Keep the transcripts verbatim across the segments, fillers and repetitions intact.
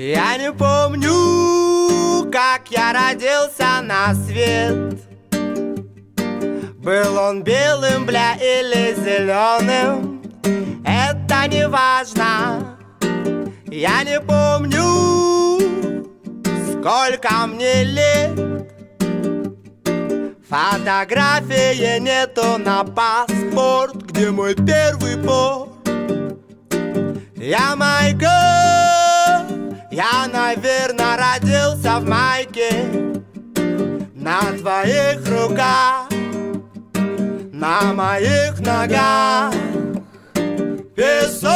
Я не помню, как я родился на свет. Был он белым, бля, или зеленым, это не важно. Я не помню, сколько мне лет. Фотографии нету на паспорт, где мой первый порт. Я Майкл, я, наверное, родился в майке. На твоих руках, на моих ногах песок.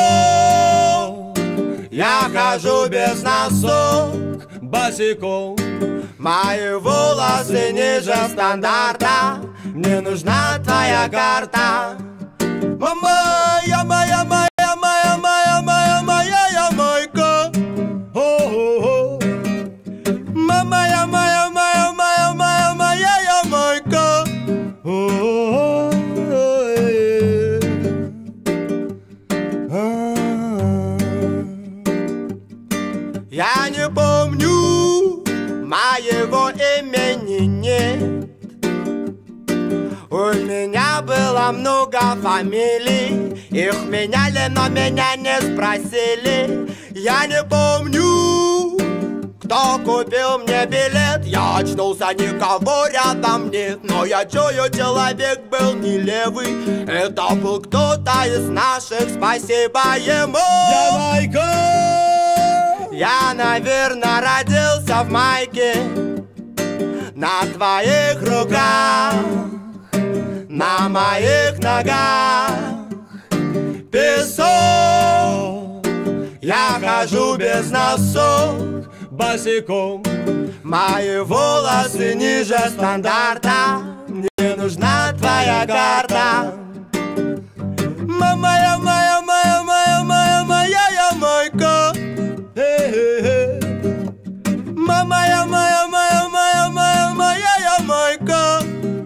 Я хожу без носок, босиком. Мои волосы ниже стандарта. Мне нужна твоя карта. Мама, я моя, моя, моя, моя, моя, моя, я майка. О-о-о. Мама, я моя, моя, моя, моя, моя, я майка. О-о-о. Я не помню, моего имени нет. У меня было много фамилий, их меняли, но меня не спросили. Я не помню, кто купил мне билет. Я очнулся, никого рядом нет, но я чую, человек был не левый. Это был кто-то из наших, спасибо ему. Я Майкл. Я, наверное, родился в майке. На твоих руках, на моих ногах песок. Я хожу без носок, босиком. Мои волосы ниже стандарта. Мне нужна твоя карта. Мама, я моя, моя, моя, моя, моя, я майка. Мама, я моя, моя, моя, моя, моя, я майка.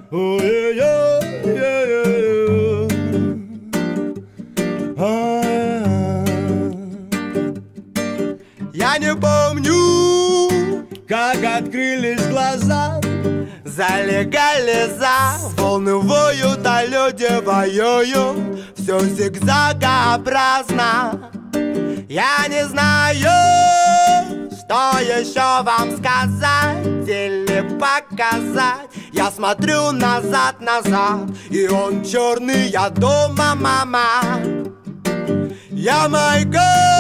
Я не помню, как открылись глаза за легализа. Волны воют, а люди воюют. Все зигзагообразно. Я не знаю, что еще вам сказать или показать. Я смотрю назад, назад, и он черный, я дома, мама. Я Майкл,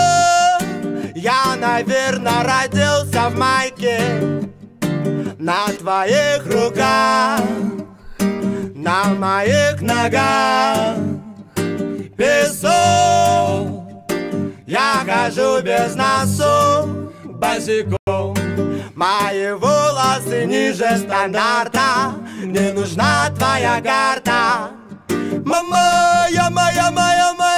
я, наверное, родился в майке. На твоих руках, на моих ногах песок. Я хожу без носок, босиком. Мои волосы ниже стандарта. Мне нужна твоя карта. Мама, я моя, моя, моя.